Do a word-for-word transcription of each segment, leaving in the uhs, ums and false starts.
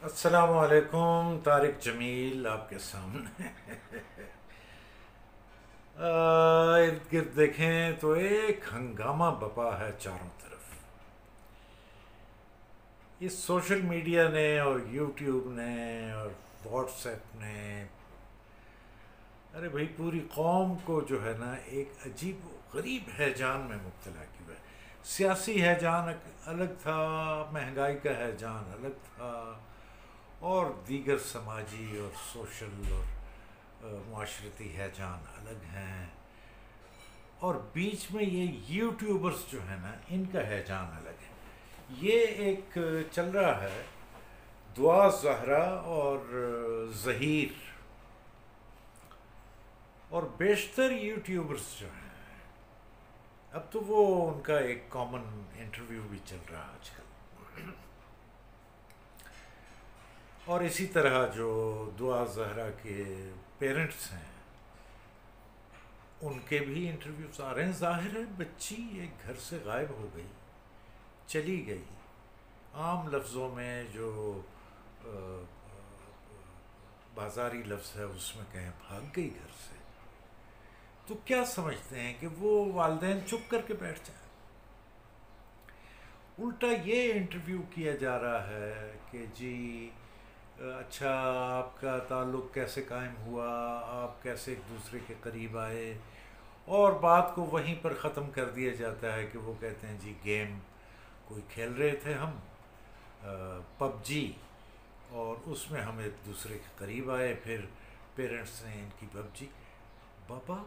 السلام علیکم، طارق جمیل آپ کے سامنے۔ ارد گرد دیکھیں تو ایک ہنگامہ بپا ہے چاروں طرف۔ اس سوشل میڈیا نے اور یوٹیوب نے اور واٹس ایپ نے، ارے بھائی پوری قوم کو جو ہے نا ایک عجیب و غریب ہیجان میں مبتلا کیا ہے۔ سیاسی ہیجان الگ تھا، مہنگائی کا ہیجان الگ تھا، اور دیگر سماجی اور سوشل اور معاشرتی ہیجان الگ ہیں، اور بیچ میں یہ یوٹیوبرز جو ہیں نا ان کا ہیجان الگ ہے۔ یہ ایک چل رہا ہے دعا زہرا اور ظہیر، اور بیشتر یوٹیوبرز جو ہیں اب تو وہ ان کا ایک کامن انٹرویو بھی چل رہا ہے آج کل، اور اسی طرح جو دعا زہرا کے پیرنٹس ہیں ان کے بھی انٹرویوز آ رہے ہیں۔ ظاہر ہے بچی ایک گھر سے غائب ہو گئی، چلی گئی، عام لفظوں میں جو بازاری لفظ ہے اس میں کہیں بھاگ گئی گھر سے، تو کیا سمجھتے ہیں کہ وہ والدین چپ کر کے بیٹھ جائیں؟ الٹا یہ انٹرویو کیا جا رہا ہے کہ جی اچھا آپ کا تعلق کیسے قائم ہوا، آپ کیسے ایک دوسرے کے قریب آئے، اور بات کو وہیں پر ختم کر دیا جاتا ہے کہ وہ کہتے ہیں جی گیم کوئی کھیل رہے تھے ہم، پب جی، اور اس میں ہم ایک دوسرے کے قریب آئے، پھر پیرنٹس نے ان کی پب جی بابا،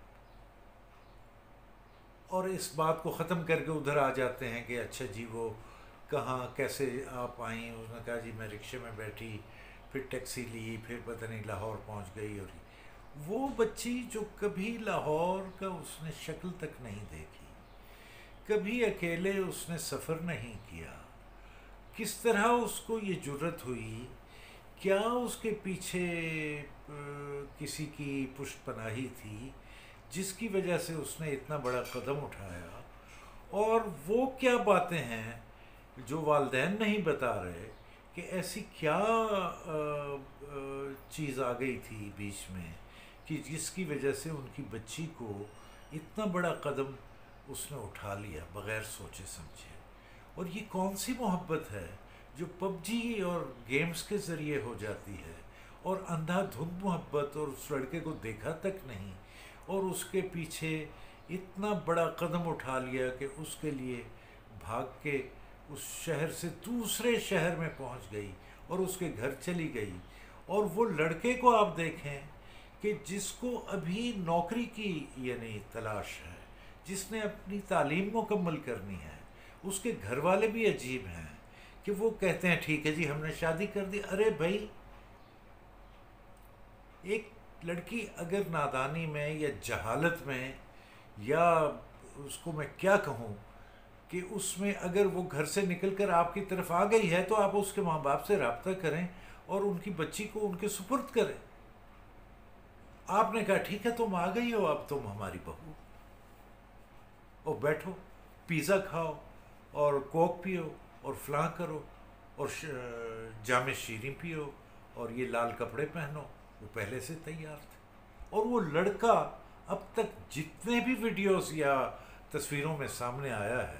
اور اس بات کو ختم کر کے ادھر آ جاتے ہیں کہ اچھا جی وہ کہاں کیسے آپ آئیں؟ اس نے کہا جی میں رکشے میں بیٹھی، پھر ٹیکسی لی، پھر پتہ نہیں لاہور پہنچ گئی، اور وہ بچی جو کبھی لاہور کا اس نے شکل تک نہیں دیکھی، کبھی اکیلے اس نے سفر نہیں کیا، کس طرح اس کو یہ جرت ہوئی؟ کیا اس کے پیچھے کسی کی پشت پناہی تھی جس کی وجہ سے اس نے اتنا بڑا قدم اٹھایا؟ اور وہ کیا باتیں ہیں جو والدین نہیں بتا رہے کہ ایسی کیا چیز آ گئی تھی بیچ میں کہ جس کی وجہ سے ان کی بچی کو اتنا بڑا قدم اس نے اٹھا لیا بغیر سوچے سمجھے؟ اور یہ کون سی محبت ہے جو پب جی اور گیمز کے ذریعے ہو جاتی ہے، اور اندھا دھند محبت، اور اس لڑکے کو دیکھا تک نہیں اور اس کے پیچھے اتنا بڑا قدم اٹھا لیا کہ اس کے لیے بھاگ کے اس شہر سے دوسرے شہر میں پہنچ گئی اور اس کے گھر چلی گئی، اور وہ لڑکے کو آپ دیکھیں کہ جس کو ابھی نوکری کی یعنی تلاش ہے، جس نے اپنی تعلیم مکمل کرنی ہے، اس کے گھر والے بھی عجیب ہیں کہ وہ کہتے ہیں ٹھیک ہے جی ہم نے شادی کر دی۔ ارے بھائی ایک لڑکی اگر نادانی میں یا جہالت میں، یا اس کو میں کیا کہوں کہ اس میں اگر وہ گھر سے نکل کر آپ کی طرف آ گئی ہے تو آپ اس کے ماں باپ سے رابطہ کریں اور ان کی بچی کو ان کے سپرد کریں۔ آپ نے کہا ٹھیک ہے تم آ گئی ہو، اب تم ہماری بہو، اور بیٹھو، پیزا کھاؤ اور کوک پیو اور فلاں کرو اور جام شیریں پیو اور یہ لال کپڑے پہنو۔ وہ پہلے سے تیار تھے، اور وہ لڑکا اب تک جتنے بھی ویڈیوز یا تصویروں میں سامنے آیا ہے،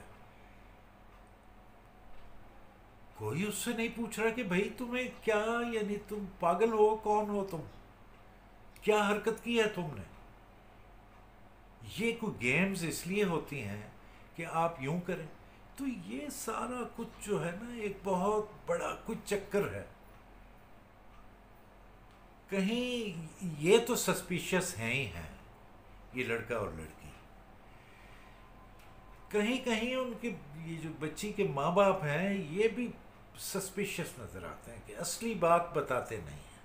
کوئی اس سے نہیں پوچھ رہا کہ بھائی تمہیں کیا، یعنی تم پاگل ہو، کون ہو تم، کیا حرکت کی ہے تم نے؟ یہ کوئی گیمز اس لیے ہوتی ہیں کہ آپ یوں کریں؟ تو یہ سارا کچھ جو ہے نا ایک بہت بڑا کچھ چکر ہے۔ کہیں یہ تو سسپیشس ہیں ہی ہیں یہ لڑکا اور لڑکی، کہیں کہیں ان کے یہ جو بچی کے ماں باپ ہیں یہ بھی سسپیشس نظر آتے ہیں کہ اصلی بات بتاتے نہیں ہیں۔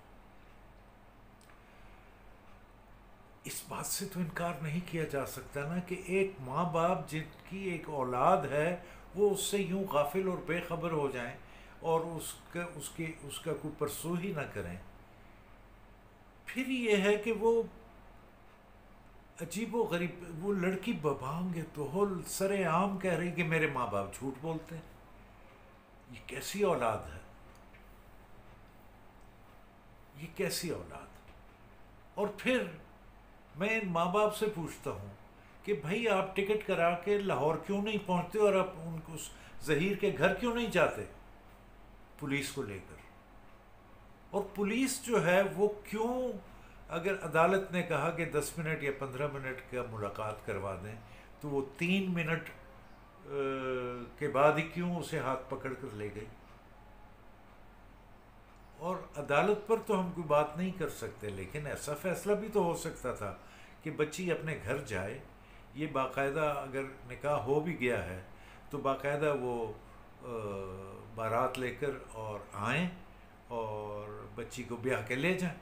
اس بات سے تو انکار نہیں کیا جا سکتا نا کہ ایک ماں باپ جن کی ایک اولاد ہے وہ اس سے یوں غافل اور بے خبر ہو جائیں اور اس کا اس کے اس کا کوئی پرسو ہی نہ کریں۔ پھر یہ ہے کہ وہ عجیب و غریب، وہ لڑکی ببانگ دہل سر عام کہہ رہی کہ میرے ماں باپ جھوٹ بولتے ہیں۔ یہ کیسی اولاد ہے؟ یہ کیسی اولاد. اور پھر میں ان ماں باپ سے پوچھتا ہوں کہ بھائی آپ ٹکٹ کرا کے لاہور کیوں نہیں پہنچتے اور آپ ان کو ظہیر کے گھر کیوں نہیں جاتے پولیس کو لے کر؟ اور پولیس جو ہے وہ کیوں، اگر عدالت نے کہا کہ دس منٹ یا پندرہ منٹ کا ملاقات کروا دیں تو وہ تین منٹ کے بعد ہی کیوں اسے ہاتھ پکڑ کر لے گئی؟ اور عدالت پر تو ہم کوئی بات نہیں کر سکتے، لیکن ایسا فیصلہ بھی تو ہو سکتا تھا کہ بچی اپنے گھر جائے. یہ باقاعدہ اگر نکاح ہو بھی گیا ہے تو باقاعدہ وہ بارات لے کر اور آئیں اور بچی کو بیاہ کے لے جائیں.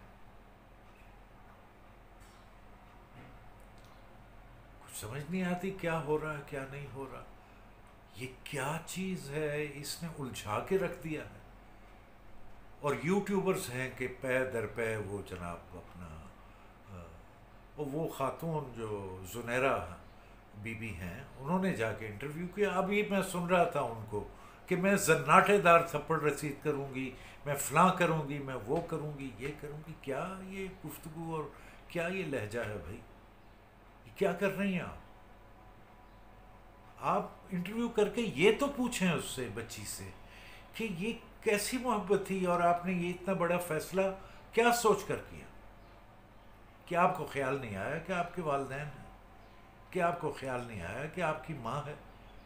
کچھ سمجھ نہیں آتی کیا ہو رہا ہے کیا نہیں ہو رہا. یہ کیا چیز ہے اس نے الجھا کے رکھ دیا ہے. اور یوٹیوبرز ہیں کہ پے در پے وہ جناب اپنا، اور وہ خاتون جو زنیرہ بی بی ہیں انہوں نے جا کے انٹرویو کیا. ابھی میں سن رہا تھا ان کو کہ میں زناٹے دار تھپڑ رسید کروں گی، میں فلاں کروں گی، میں وہ کروں گی، یہ کروں گی. کیا یہ گفتگو اور کیا یہ لہجہ ہے بھائی؟ کیا کر رہی ہیں آپ؟ آپ انٹرویو کر کے یہ تو پوچھیں اس سے، بچی سے، کہ یہ کیسی محبت تھی اور آپ نے یہ اتنا بڑا فیصلہ کیا سوچ کر کیا؟ کہ آپ کو خیال نہیں آیا کہ آپ کے والدین ہیں؟ کہ آپ کو خیال نہیں آیا کہ آپ کی ماں ہے؟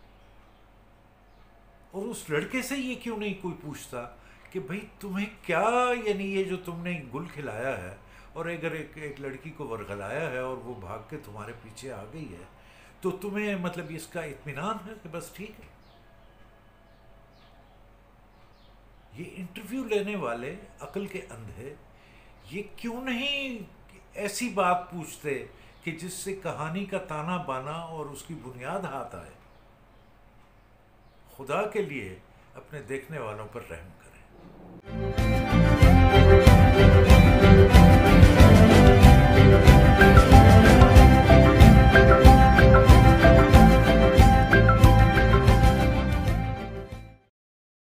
اور اس لڑکے سے یہ کیوں نہیں کوئی پوچھتا کہ بھئی تمہیں کیا، یعنی یہ جو تم نے گل کھلایا ہے اور اگر ایک ایک لڑکی کو ورغلایا ہے اور وہ بھاگ کے تمہارے پیچھے آ گئی ہے تو تمہیں مطلب اس کا اطمینان ہے کہ بس ٹھیک ہے. یہ انٹرویو لینے والے عقل کے اندھے یہ کیوں نہیں ایسی بات پوچھتے کہ جس سے کہانی کا تانا بانا اور اس کی بنیاد ہاتھ آئے؟ خدا کے لیے اپنے دیکھنے والوں پر رحم کر.